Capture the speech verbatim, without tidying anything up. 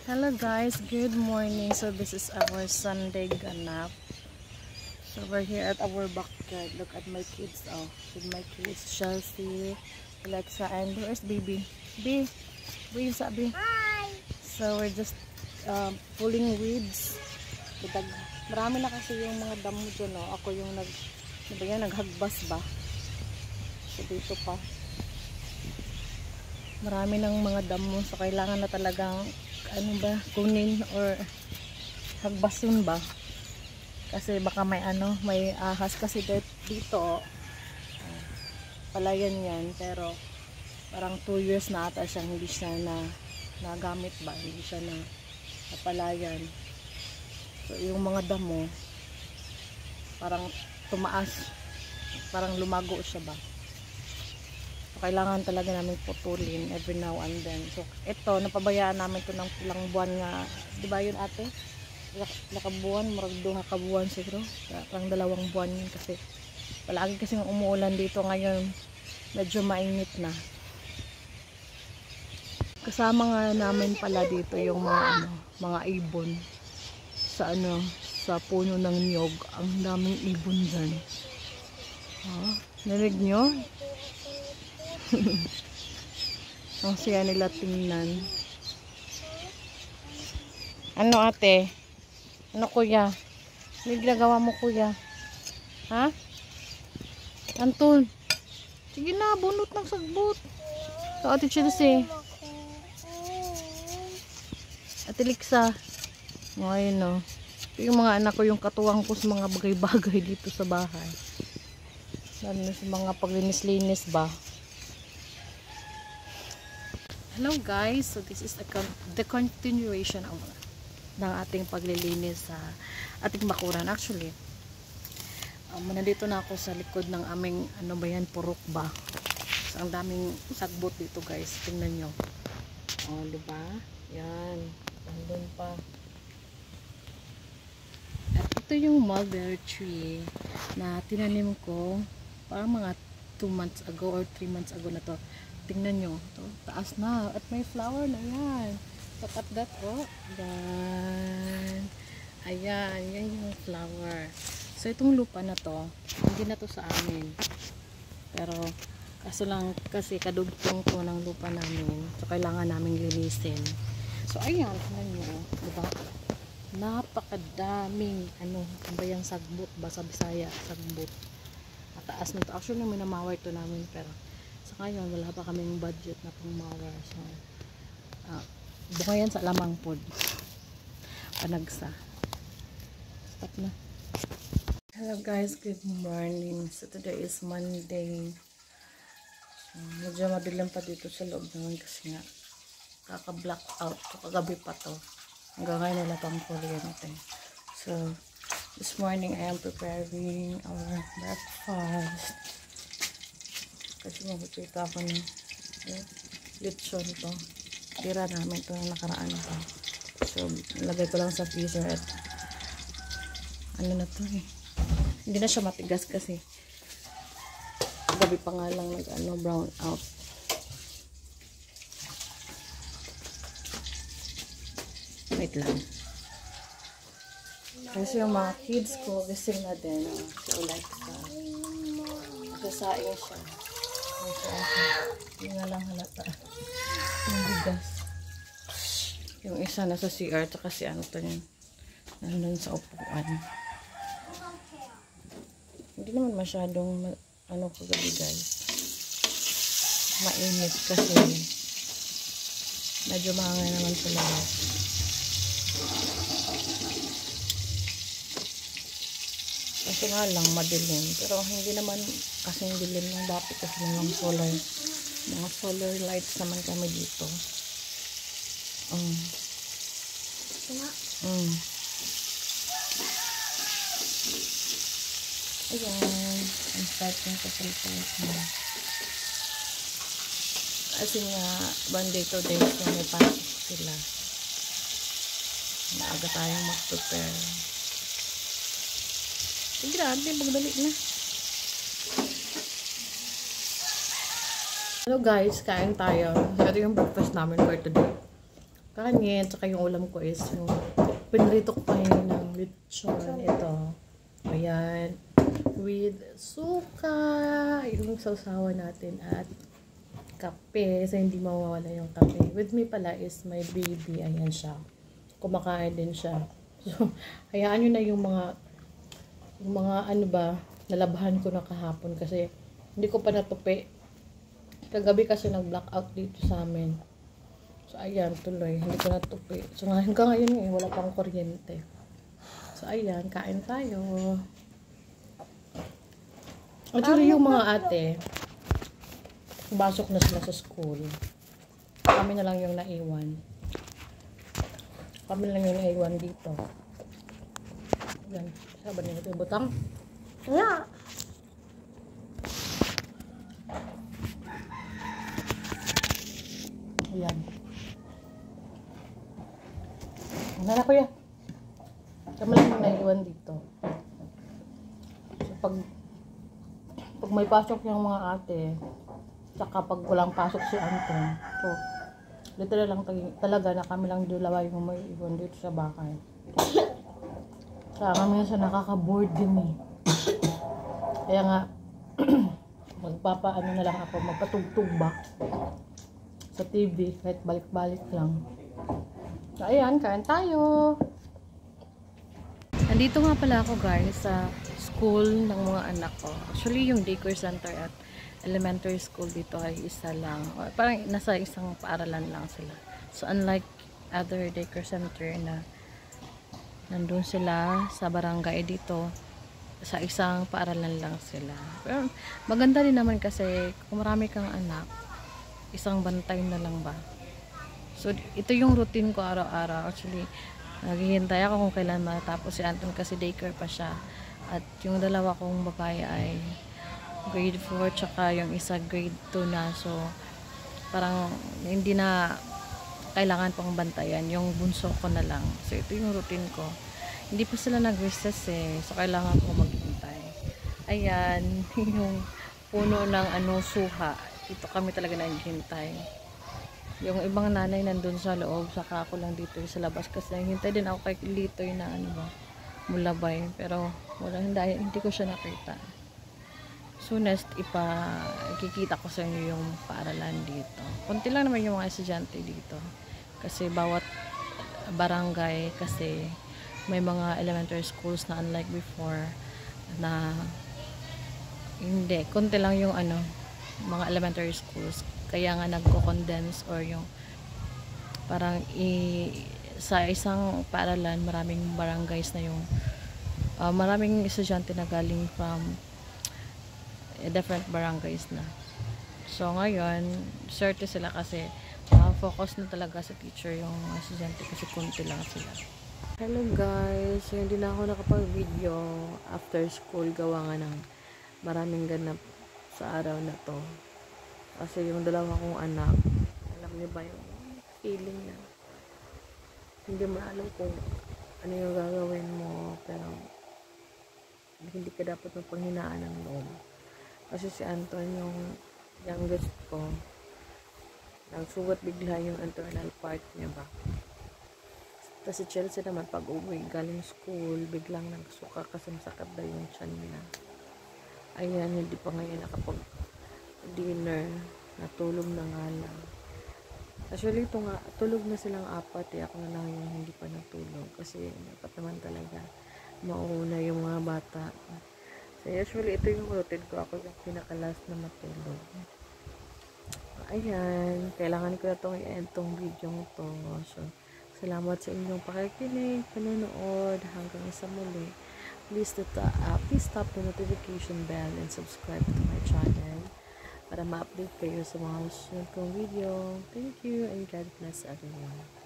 Hello guys, good morning. So this is our Sunday ganap. So we're here at our backyard. Look at my kids. Oh, with my kids, Chelsea, Alexa, and where's baby? B, B, sabi. Hi. So we're just um, pulling weeds. Kitag, marami na kasi yung mga damo dyan. Oh. Ako yung nag, ano ba yan, naghagbas ba? So dito pa. Marami ng mga damo. So kailangan na talagang ano ba, kunin or hagbasun ba? Kasi baka may ano, may ahas kasi dito. Uh, palayan yan, pero parang two years na ata siyang hindi siya na nagamit ba, hindi siya na napalayan. So yung mga damo parang tumaas, parang lumago siya ba. So, kailangan talaga namin putulin every now and then. So ito, napabayaan namin to ng ilang buwan nga, di ba yun ate? Nakabuwan, marag duha ka buwan siguro, parang dalawang buwan yun kasi palagi kasi umuulan dito ngayon, medyo mainit na. Kasama nga namin pala dito yung mga ano, mga ibon sa ano, sa puno ng niyog. Ang daming ibon dyan. Ha? Narinig nyo? Ang siya nila tingnan. Ano ate? Ano kuya? Ano ginagawa mo kuya? Ha? Anton? Sige na, bunot ng sagbot. So ate Chelsea. Ate Lixa. Ngayon no. Yung mga anak ko, yung katuwang ko sa mga bagay-bagay dito sa bahay. Lalo na sa mga paglinis-linis ba. Hello guys, so this is a con the continuation of ng ating paglilinis sa ating bakuran. Actually, um, nandito na ako sa likod ng aming ano ba yan, purok ba. So, ang daming sagbot dito guys, tingnan nyo. O, diba? Yan, andun pa. At ito yung mulberry tree na tinanim ko parang mga two months ago or three months ago na to. Tingnan nyo, to, taas na at may flower na yan. Look at that, oh, yan, ayan, yan yung flower. So itong lupa na to, hindi na to sa amin, pero kaso lang kasi kadugtong to ng lupa namin, so kailangan namin linisin. So ayan, tingnan nyo, diba, napakadaming ano, tambayang sagbot ba sa Bisaya, sagbot. Mataas na to, actually minamawar to namin, pero sa ngayon wala pa kaming budget na pang mawar. So uh, bukayan sa lamang pod panagsa. Stop na. Hello guys, good morning. So today is Monday. So, medyo madilim pa dito sa loob naman kasi nga kaka black out to, kagabi pa to, hanggang ngayon wala pang kuryente natin. So this morning I am preparing our breakfast kasi magpipita ako ng eh, lechon to. Tira namin ito na nakaraan pa. So lagay ko lang sa freezer at ano na to eh, hindi na siya matigas kasi gabi pa nga lang nag ano, brown out. Wait lang kasi yung mga kids ko gising na din. Oh, si Alexa kasasaing siya. Hindi nga lang halata yung bigas. Yung isa nasa C R tsaka si ano to yun, nandun sa upuan. Hindi naman masyadong ano kagabi guys, mainit kasi medyo mahangin naman sa labas. Kasi nga lang madilim, pero hindi naman kasing dilim ng dapit kasi ng solar, mga solar lights naman kami dito. Um. Mm. Ayan, ang starting ko sa light na. Kasi nga Monday to day so may pasok sila, maaga tayong mag-prepare. Sige na, ate, magdali na. Hello guys, kain tayo. Ito yung breakfast namin for today. kanin, tsaka yung ulam ko is yung pinrito ko kayo ng lechon. Ito. Ayan. With suka. Yung sausawan natin at kape. So, hindi mawawala yung kape. With me pala is my baby. Ayan siya. Kumakain din siya. So, hayaan nyo na yung mga yung mga ano ba, nalabahan ko na kahapon kasi hindi ko pa natupi. Kagabi kasi nag-blackout dito sa amin. So, ayan, tuloy. Hindi ko natupi. So, hanggang ngayon eh, wala pang kuryente. So, ayan, kain tayo. Actually, yung mga ate, basok na sila sa school. Kami na lang yung naiwan. Kami na lang yung naiwan dito. Ayan. Sabi nila ito yung butang. Yeah. Ayan. Nana ko yan. Kami lang yung naiwan dito. So, pag pag may pasok yung mga ate, saka pag walang pasok si Anton, so, literal lang talaga na kami lang dalawa yung may iwan dito sa bahay. Kaya kami sa nakaka-board din eh. Kaya nga, magpapaano na lang ako, magpatugtog ba sa T V, kahit balik-balik lang. So, ayan, kain tayo. Nandito nga pala ako guys sa school ng mga anak ko. Actually, yung daycare center at elementary school dito ay isa lang. Or parang nasa isang paaralan lang sila. So, unlike other daycare center na nandun sila sa barangay, dito sa isang paaralan lang sila. Pero maganda din naman kasi kung marami kang anak, isang bantay na lang ba. So, ito yung routine ko araw-araw. Actually, naghihintay ako kung kailan matapos si Anton kasi daycare pa siya. At yung dalawa kong babae ay grade four, tsaka yung isa grade two na. So, parang hindi na kailangan pang bantayan. Yung bunso ko na lang. So, ito yung routine ko. Hindi pa sila nag-recess eh. So, kailangan ko maghintay. Ayan, yung puno ng ano, suha. Dito kami talaga naghintay. Yung ibang nanay nandun sa loob, saka ako lang dito sa labas kasi naghintay din ako kay Litoy na ano ba, mulabay. Pero wala, hindi, hindi ko siya nakita. Soonest, ipa, ikikita ko sa inyo yung paaralan dito. Kunti lang naman yung mga estudyante dito. Kasi bawat barangay, kasi may mga elementary schools na unlike before, na hindi, kunti lang yung ano, mga elementary schools. Kaya nga nagko-condense or yung parang i, sa isang paaralan, maraming barangays na yung uh, maraming estudyante na galing from uh, different barangays na. So ngayon, swerte sila kasi uh, focus na talaga sa teacher yung mga estudyante kasi kunti lang sila. Hello guys, hindi na ako nakapag-video after school, gawa nga ng maraming ganap sa araw na to. Kasi yung dalawa kong anak, alam niyo ba yung feeling na hindi mo alam kung ano yung gagawin mo, pero hindi ka dapat mapanghinaan ng loob. Kasi si Anton, yung youngest ko, nagsugat bigla yung internal part niya ba. Tapos si Chelsea naman, pag uwi galing school, biglang nagsuka kasi masakit daw yung tiyan niya. Ayan, hindi pa ngayon nakapag dinner, natulog na nga lang. Actually, ito nga, tulog na silang apat eh. Ako na lang yung hindi pa natulog. Kasi dapat naman talaga mauna yung mga bata. So, usually, ito yung routine ko. Ako yung pinaka-last na matulog. Ayan, kailangan ko na itong i-end tong video to. So, salamat sa inyong pakikinig, panonood, hanggang sa muli. Please, uh, please tap the notification bell and subscribe to my channel para ma-update kayo sa mga susunod kong video. Thank you and God bless everyone.